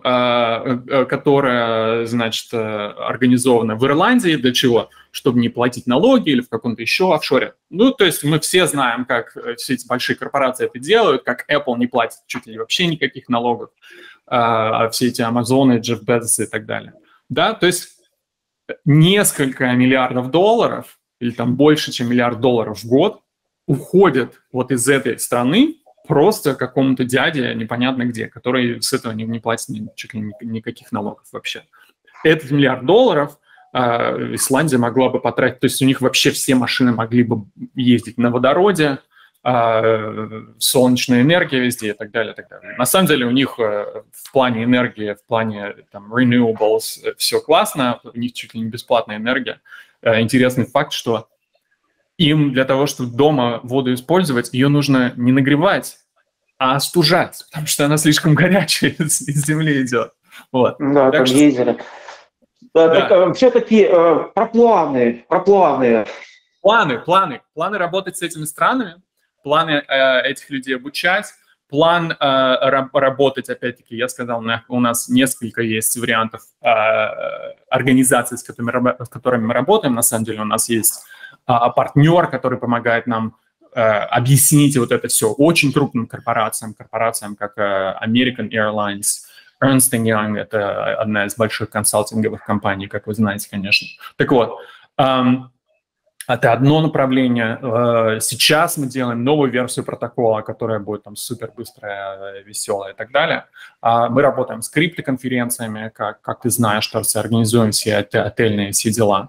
которая, значит, организована в Ирландии. Для чего? Чтобы не платить налоги или в каком-то еще офшоре. Ну, то есть мы все знаем, как все эти большие корпорации это делают, как Apple не платит чуть ли вообще никаких налогов, а все эти Амазоны, Джефф Безос и так далее. Да, то есть несколько миллиардов долларов или там больше, чем миллиард долларов в год уходят вот из этой страны просто какому-то дяде непонятно где, который с этого не, не платит ни, чуть ли ни, никаких налогов вообще. Этот миллиард долларов э, Исландия могла бы потратить, то есть у них вообще все машины могли бы ездить на водороде, э, солнечная энергия везде и так далее, и так далее. На самом деле у них э, в плане энергии, в плане там, renewables э, все классно, у них чуть ли не бесплатная энергия. Э, интересный факт, что им для того, чтобы дома воду использовать, ее нужно не нагревать, а остужать, потому что она слишком горячая из, из земли идет. Вот. Да, так там что... гейзеры. Да, да. Так, все-таки э, про планы, про планы. Планы, планы. Планы работать с этими странами, планы э, этих людей обучать, план э, раб- работать, опять-таки, я сказал, у нас несколько есть вариантов э, организаций, с которыми, с которыми мы работаем. На самом деле у нас есть а партнер, который помогает нам э, объяснить вот это все очень крупным корпорациям, корпорациям как э, American Airlines, Ernst энд Young, это одна из больших консалтинговых компаний, как вы знаете, конечно. Так вот, эм, это одно направление. Э, сейчас мы делаем новую версию протокола, которая будет там супер быстрая, веселая и так далее. А мы работаем с криптоконференциями, как, как ты знаешь, что организуем все отельные все дела.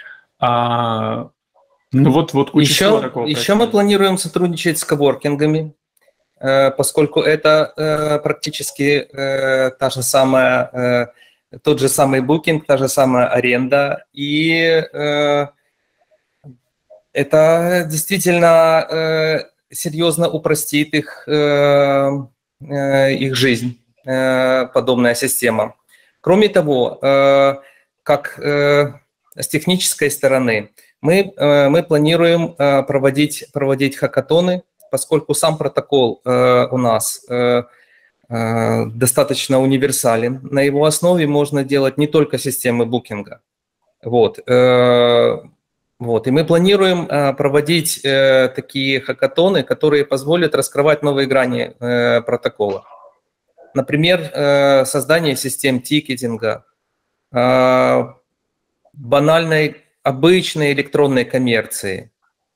А, Ну вот, вот еще, такого еще мы планируем сотрудничать с коворкингами, э, поскольку это э, практически э, та же самая, э, тот же самый букинг, та же самая аренда. И э, это действительно э, серьезно упростит их, э, э, их жизнь, э, подобная система. Кроме того, э, как э, с технической стороны, Мы, мы планируем проводить, проводить хакатоны, поскольку сам протокол у нас достаточно универсален. На его основе можно делать не только системы букинга. Вот. Вот. И мы планируем проводить такие хакатоны, которые позволят раскрывать новые грани протокола. Например, создание систем тикетинга, банальной обычной электронной коммерции,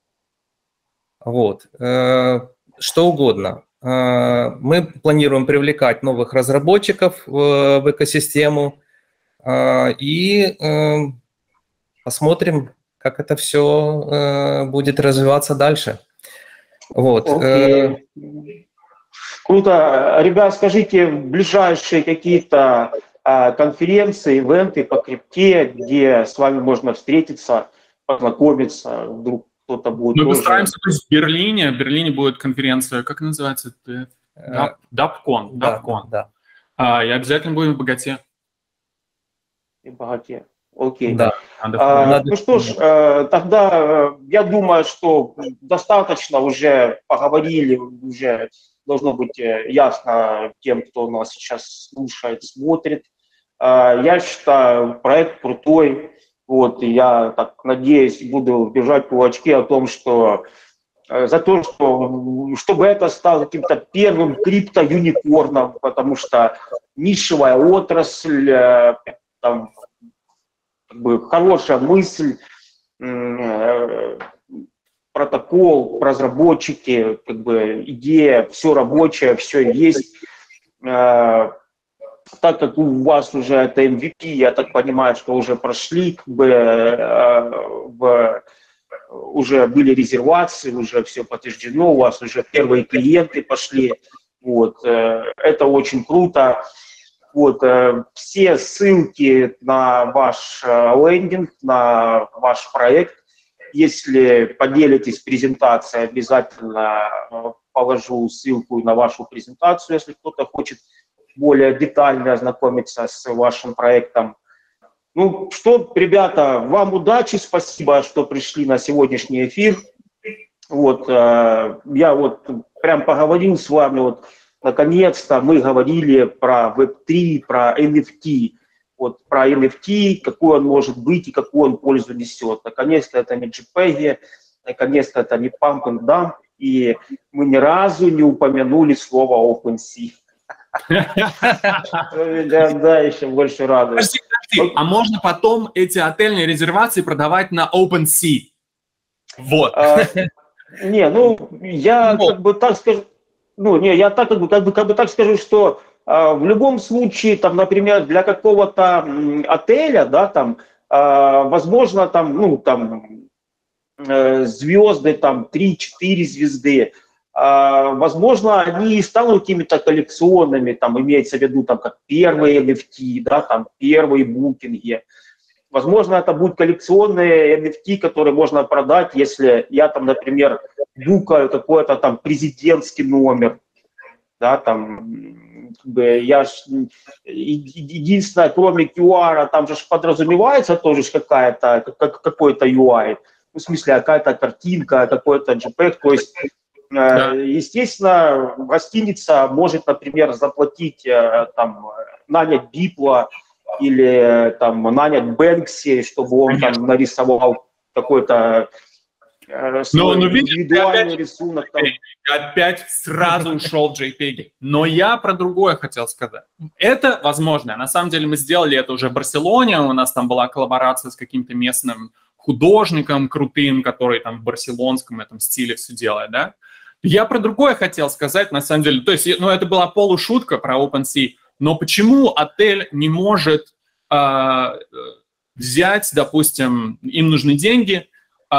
вот, что угодно. Мы планируем привлекать новых разработчиков в экосистему и посмотрим, как это все будет развиваться дальше. Вот. Okay. Круто. Ребят, скажите, ближайшие какие-то конференции, ивенты по крипте, где с вами можно встретиться, познакомиться, вдруг кто-то будет. Мы тоже... постараемся, то есть в Берлине, в Берлине будет конференция, как называется? DAPCon. Да, да. А, и обязательно будем в Богате. И в Богате. Окей. Да. А, ну что ж, тогда я думаю, что достаточно уже поговорили, уже должно быть ясно тем, кто нас сейчас слушает, смотрит. Я считаю, проект крутой. Вот, и я так надеюсь, буду держать кулачки о том, что за то, что чтобы это стало каким-то первым крипто-юникорном, потому что нишевая отрасль, там, как бы хорошая мысль, протокол, разработчики, как бы идея, все рабочее, все есть. Так как у вас уже это эм ви пи, я так понимаю, что уже прошли, как бы, в, уже были резервации, уже все подтверждено, у вас уже первые клиенты пошли. Вот, это очень круто. Вот, все ссылки на ваш лендинг, на ваш проект, если поделитесь презентацией, обязательно положу ссылку на вашу презентацию, если кто-то хочет более детально ознакомиться с вашим проектом. Ну что, ребята, вам удачи, спасибо, что пришли на сегодняшний эфир. Вот, я вот прям поговорил с вами, вот, наконец-то мы говорили про веб три, про эн эф ти. Вот, про эн эф ти, какой он может быть и какую он пользу несет. Наконец-то это не JPEG, наконец-то это не Pump and Dump, и мы ни разу не упомянули слово OpenSea. Да, еще больше радует. А можно потом эти отельные резервации продавать на OpenSea? Вот. Не, ну, я как бы так скажу, ну, не, я так как бы, как бы, как бы так скажу, что в любом случае, там, например, для какого-то отеля, да, там, возможно, там, ну, там, звезды, там, три-четыре звезды, возможно, они и станут какими-то коллекционными, там, имеется в виду, там, как первые эн эф ти, да, там, первые букинги. Возможно, это будут коллекционные эн эф ти, которые можно продать, если я, там, например, букаю какой-то там президентский номер, да, там, как бы я ж, единственное, кроме кью ар, там же подразумевается тоже какая-то, как, какой-то ю ай, ну, в смысле, какая-то картинка, какой-то JPEG, то есть, да. Естественно, гостиница может, например, заплатить, там, нанять Бипла или там нанять Бэнкси, чтобы он там нарисовал какой-то э, но, но, видишь, индивидуальный опять, рисунок. Там. Опять сразу ушел в JPEG. Но я про другое хотел сказать. Это возможно. На самом деле мы сделали это уже в Барселоне. У нас там была коллаборация с каким-то местным художником крутым, который там в барселонском этом стиле все делает, да? Я про другое хотел сказать, на самом деле. То есть, ну, это была полушутка про OpenSea. Но почему отель не может э, взять, допустим, им нужны деньги, э,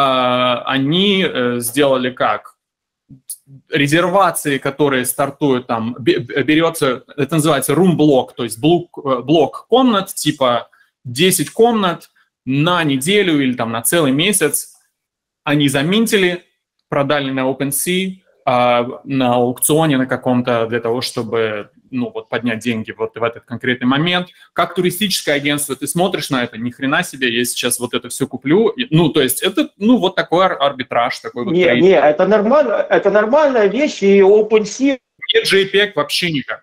они э, сделали как? Резервации, которые стартуют там, берется, это называется room-блок, то есть блок, блок комнат, типа десять комнат на неделю или там на целый месяц, они заминтили, продали на OpenSea, э, на аукционе на каком-то для того, чтобы... ну, вот поднять деньги вот в этот конкретный момент. Как туристическое агентство, ты смотришь на это, ни хрена себе, я сейчас вот это все куплю. Ну, то есть это, ну, вот такой арбитраж, такой вот не, трейд. Не, это нормально, это нормальная вещь, и OpenSea... Нет JPEG вообще никак.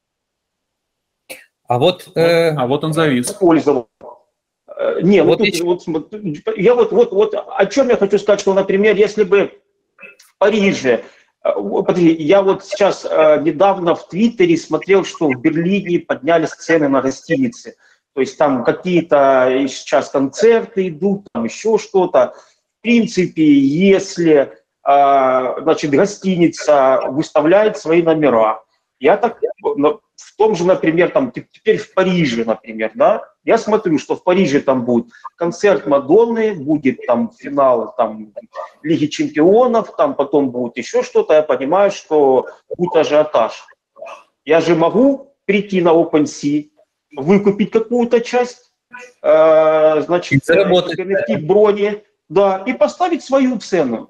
А вот... Э... А вот он завис. Пользовал. Не, вот вот, еще... вот, вот, я вот, вот, вот о чем я хочу сказать, что, например, если бы в Париже... Подожди, я вот сейчас э, недавно в Твиттере смотрел, что в Берлине поднялись цены на гостиницы. То есть там какие-то сейчас концерты идут, там еще что-то. В принципе, если э, значит, гостиница выставляет свои номера, я так в том же, например, там теперь в Париже, например, да, я смотрю, что в Париже там будет концерт Мадонны, будет там финал там, Лиги Чемпионов, там потом будет еще что-то, я понимаю, что будет ажиотаж. Я же могу прийти на OpenSea, выкупить какую-то часть, э, значит, эн эф ти брони, да, и поставить свою цену.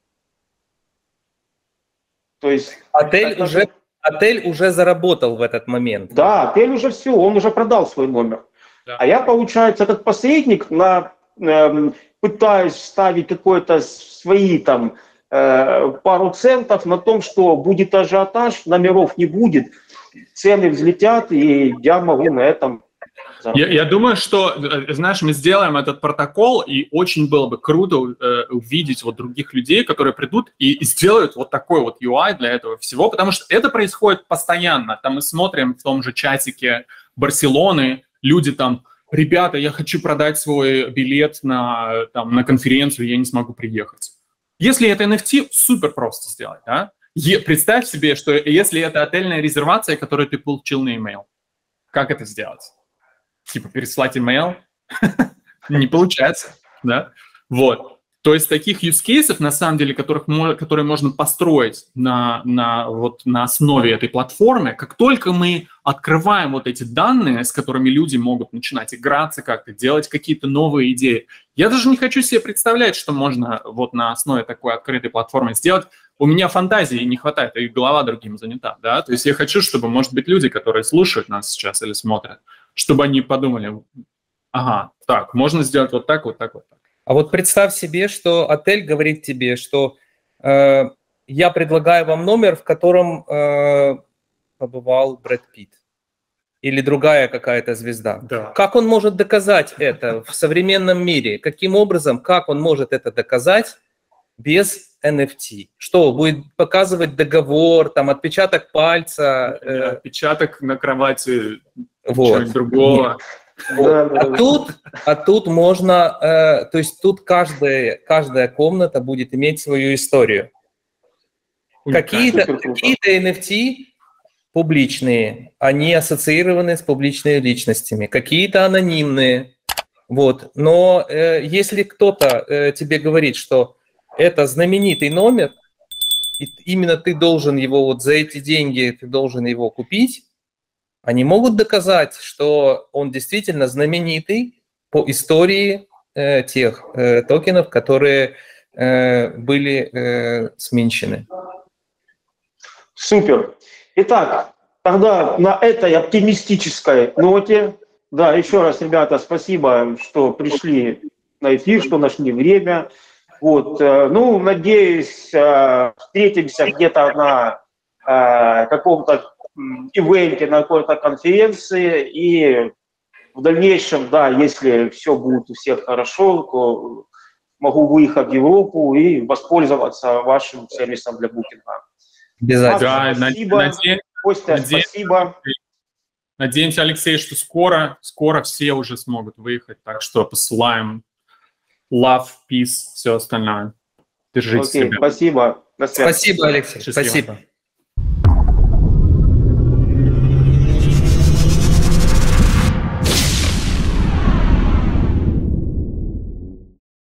То есть... Отель это... уже... Отель уже заработал в этот момент. Да, отель уже все, он уже продал свой номер. Да. А я, получается, как посредник, на, э, пытаюсь ставить какой-то свои там э, пару центов на том, что будет ажиотаж, номеров не будет, цены взлетят, и я могу на этом... Я, я думаю, что, знаешь, мы сделаем этот протокол, и очень было бы круто э, увидеть вот других людей, которые придут и, и сделают вот такой вот ю ай для этого всего, потому что это происходит постоянно. Там мы смотрим в том же чатике Барселоны, люди там, ребята, я хочу продать свой билет на, там, на конференцию, я не смогу приехать. Если это эн эф ти, супер просто сделать, да? Е, представь себе, что если это отельная резервация, которую ты получил на e-mail, как это сделать? Типа переслать имейл, не получается, да? Вот. То есть таких use cases, на самом деле, которых, которые можно построить на, на, вот, на основе этой платформы, как только мы открываем вот эти данные, с которыми люди могут начинать играться как-то, делать какие-то новые идеи. Я даже не хочу себе представлять, что можно вот на основе такой открытой платформы сделать. у меня фантазии не хватает, и голова другим занята, да, то есть я хочу, чтобы, может быть, люди, которые слушают нас сейчас или смотрят, чтобы они подумали, ага, так, можно сделать вот так, вот так, вот так. А вот представь себе, что отель говорит тебе, что э, я предлагаю вам номер, в котором э, побывал Брэд Питт или другая какая-то звезда. Да. Как он может доказать это в современном мире? Каким образом, как он может это доказать без эн эф ти? Что, будет показывать договор, там, отпечаток пальца? Э... Отпечаток на кровати, вот. чего-нибудь другого. Вот. А, тут, а тут можно, э, то есть тут каждая, каждая комната будет иметь свою историю. Какие-то, какие-то эн эф ти публичные, они ассоциированы с публичными личностями, какие-то анонимные. Вот. Но э, если кто-то э, тебе говорит, что это знаменитый номер, и именно ты должен его, вот за эти деньги ты должен его купить, они могут доказать, что он действительно знаменитый по истории э, тех э, токенов, которые э, были э, сменщены. Супер. Итак, тогда на этой оптимистической ноте, да, еще раз, ребята, спасибо, что пришли на эфир, что нашли время. Вот, ну, надеюсь, встретимся где-то на каком-то ивенте, на какой-то конференции, и в дальнейшем, да, если все будет у всех хорошо, то могу выехать в Европу и воспользоваться вашим сервисом для букинга. Обязательно. Да, спасибо. Наде... Костя, Наде... спасибо. Надеемся, Алексей, что скоро, скоро все уже смогут выехать, так что посылаем love, peace, все остальное. Держитесь, Окей, ребята. спасибо. До связи. Спасибо, Алексей. Счастливо. Спасибо.